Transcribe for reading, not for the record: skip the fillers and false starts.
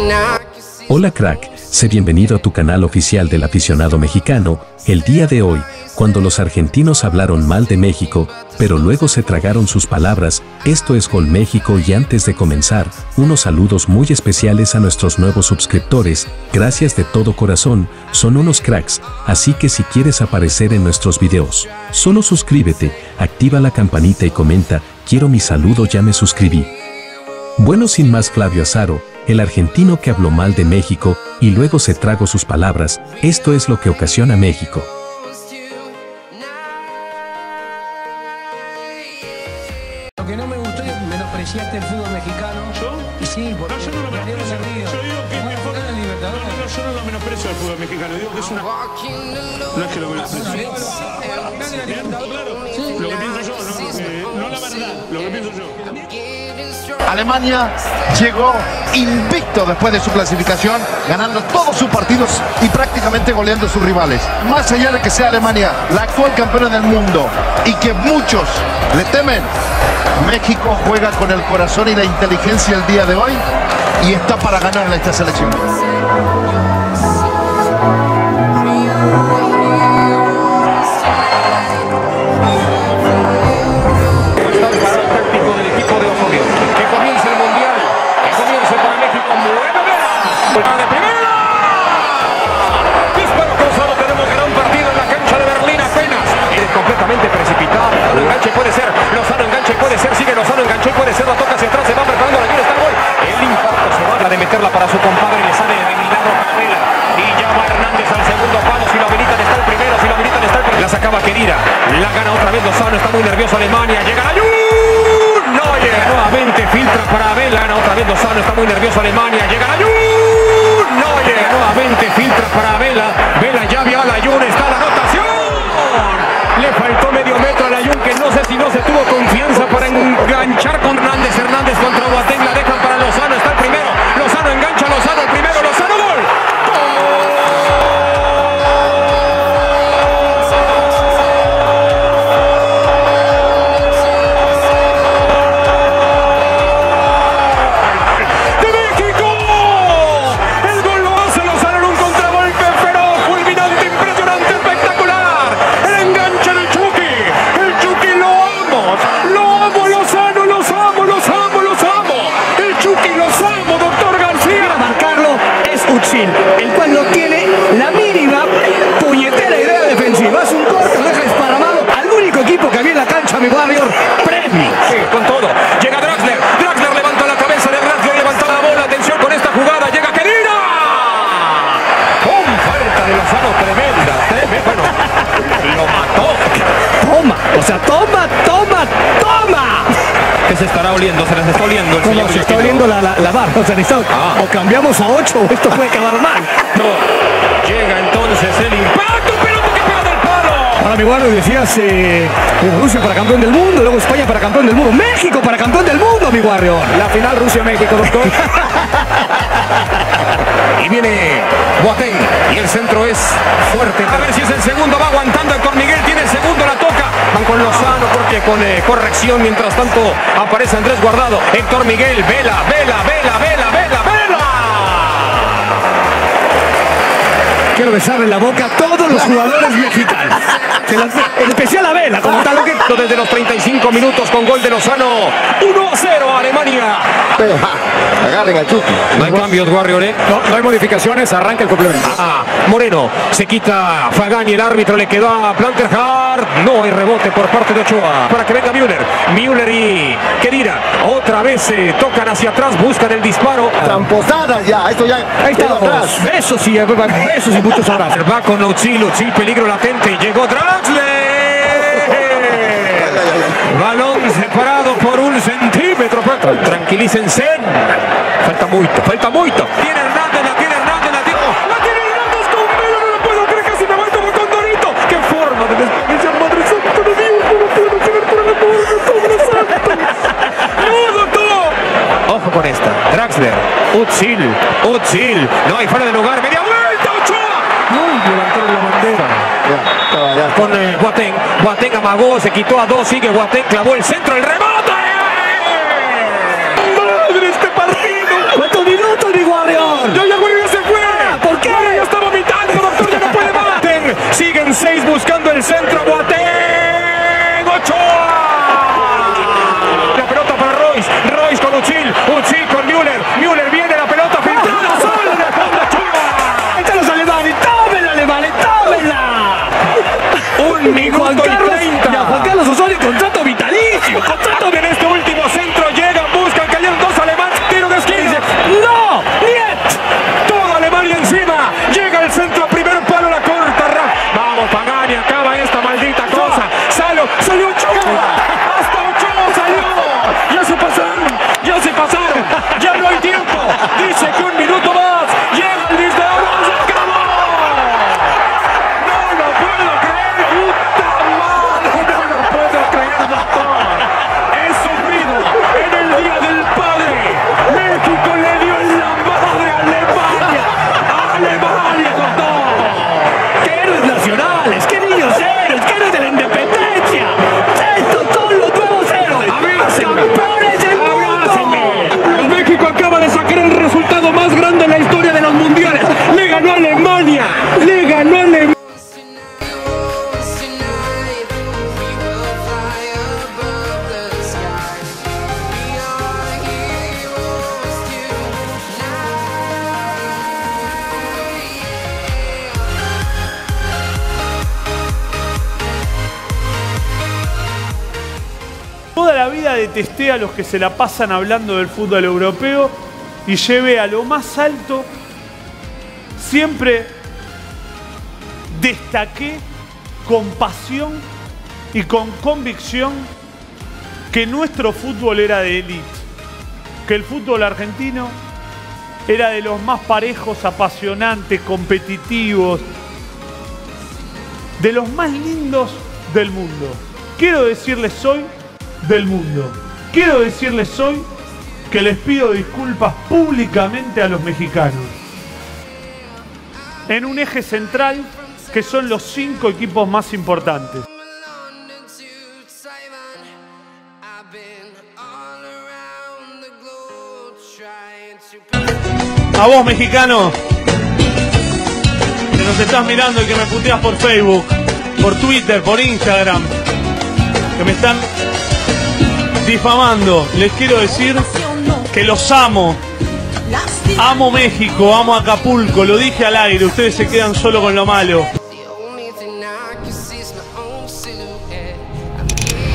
Hola crack, sé bienvenido a tu canal oficial del aficionado mexicano. El día de hoy, cuando los argentinos hablaron mal de México, pero luego se tragaron sus palabras, esto es Gol México. Y antes de comenzar, unos saludos muy especiales a nuestros nuevos suscriptores, gracias de todo corazón, son unos cracks, así que si quieres aparecer en nuestros videos, solo suscríbete, activa la campanita y comenta, quiero mi saludo, ya me suscribí. Bueno, sin más, Flavio Azaro, el argentino que habló mal de México y luego se tragó sus palabras, esto es lo que ocasiona México. Lo que no me gustó es menospreciaste el fútbol mexicano. ¿Yo? Y sí, porque No, yo no lo menosprecio. Yo digo que es mejor. No, yo no lo menosprecio el fútbol mexicano. Digo que es una. No es que lo menosprecio. Lo que pienso yo, no la verdad, lo que pienso yo. Alemania llegó invicto después de su clasificación, ganando todos sus partidos y prácticamente goleando a sus rivales. Más allá de que sea Alemania la actual campeona del mundo y que muchos le temen, México juega con el corazón y la inteligencia el día de hoy y está para ganarle a esta selección. Completamente precipitado, enganche puede ser, Lozano enganche puede ser, sigue Lozano enganche puede ser, la toca hacia atrás, se va preparando, la quiere, está el gol, el impacto se va de meterla para su compadre, le sale de milagro Pavel, y ya va Hernández al segundo palo, si lo habilitan está el primero, si lo habilitan está el primero, la sacaba Kedira, la gana otra vez Lozano, está muy nervioso Alemania, llega la no llega nuevamente, filtra para Abel, gana otra vez Lozano, está muy nervioso Alemania, llega la no llega nuevamente, filtra para Vela, Vela ya vio a la está la anotación. Le faltó medio metro al Ayun, que no sé si no se tuvo confianza para enganchar con Hernández. Hernández contra Boateng, la dejan para Lozano, está el primero. Lozano engancha, Lozano el primero, Lozano gol. ¡De México! El gol lo hace Lozano en un contragolpe feroz, fulminante, impresionante, espectacular. El enganche del Chucky. El Chucky lo amo, Lozano, los amo. El Chucky los amo, doctor García. para marcarlo es Utzil, el cual no tiene la mínima puñetera idea defensiva. Es un corte, lo deja desparramado al único equipo que había en la cancha, mi Warrior, Premio. Sí, con todo. Llega Draxler levanta la cabeza de Draxler, levanta la bola, atención con esta jugada, llega Kedira. Con falta de Lozano, tremenda. Bueno, lo mató. Toma. ¿Qué se estará oliendo? Se les está oliendo el señor. Se está oliendo la barra, o cambiamos a 8 o esto puede acabar mal. No. Llega entonces el impacto, pelota que pega del palo. Ahora mi Warrior decías Rusia para campeón del mundo, luego España para campeón del mundo, México para campeón del mundo, mi Warrior. La final Rusia-México, doctor. Y viene Boateng y el centro es fuerte. A ver si es el segundo, va aguantando Héctor Miguel, tiene el segundo, la toca. Van con Lozano porque con corrección, mientras tanto aparece Andrés Guardado. Héctor Miguel, Vela. Quiero besarle la boca a todos los jugadores mexicanos. En especial a Vela, como tal. Desde los 35 minutos con gol de Lozano. 1-0 Alemania. Pero agarren al Chucky. No hay cambios, Warrior, ¿eh? No hay modificaciones, arranca el complemento. Moreno, se quita Fagani, el árbitro le quedó a Planterhard. No hay rebote por parte de Ochoa. Para que venga Müller y Kedira. Otra vez se tocan hacia atrás, buscan el disparo. Tramposadas ya, esto ya. Ahí estamos. Eso sí, muchos abrazos. Va con Utzil, peligro latente. Llegó Draxler. Balón separado por 1 centímetro. Tranquilícense. Falta mucho. Tiene Hernández, la tiene Hernández con Vela, no lo puedo creer, casi me va como Condorito. Qué forma de desperdiciar, Madre Santa de Dios, no lo puedo creer, por el amor de Padre Santo. No, doctor. Ojo con esta. Draxler, Utzil. No hay fuera de lugar, media vuelta, Ochoa. Levantaron la bandera. Con Boateng amagó, se quitó a 2, sigue Boateng, clavó el centro, el rebote. ¡Madre, este partido! ¿Cuántos minutos, mi Warrior? doctor? ¡Ya llegó y ya se fue! ¿Por qué? ¡Ya está vomitando, doctor! ¡Ya no puede más! Siguen 6 buscando el centro. Boateng. ¡Ochoa! La pelota para Royce. Royce con Uchil. Uchil con Müller. Müller viene la pelota filtrada. ¡Solo de fondo Ochoa! ¡Están los alemanes! ¡Tómenla, alemanes! ¡Tómenla! 1 minuto y 30. Y a Juan Carlos Osorio, contrato vitalicio. Contrato en este último centro. Llegan, buscan, cayeron 2 alemanes. Tiro de esquina. ¡No! ¡Niet! Toda Alemania encima. Llega el centro, primer palo, la corta. Vamos, Pagani, acaba esta maldita cosa. Salió Ochoa. Hasta Ochoa salió. Ya se pasaron. Ya no hay tiempo. Dice que 1 minuto más. Llega el disparador. ¡Se acabó! No lo puedo creer. ¡Puta madre! No lo puedo creer, doctor. He sufrido en el Día del Padre. México le dio en la madre a Alemania. ¡A Alemania, doctor! ¡Qué héroes nacionales! ¡Qué niños héroes! ¡Qué héroes de la independencia! ¡Estos son los nuevos héroes! ¡Campeones del mundo! México acaba de sacar el resultado más grande en la historia de los mundiales. Le ganó a Alemania. Le ganó a Alemania. Toda la vida detesté a los que se la pasan hablando del fútbol europeo y llevé a lo más alto. Siempre destaqué con pasión y con convicción que nuestro fútbol era de élite, que el fútbol argentino era de los más parejos, apasionantes, competitivos, de los más lindos del mundo. Quiero decirles hoy del mundo. Quiero decirles hoy que les pido disculpas públicamente a los mexicanos. En un eje central que son los 5 equipos más importantes. A vos, mexicano, que nos estás mirando y que me puteas por Facebook, por Twitter, por Instagram, que me están difamando, les quiero decir que los amo. Amo México, amo Acapulco, lo dije al aire, ustedes se quedan solo con lo malo.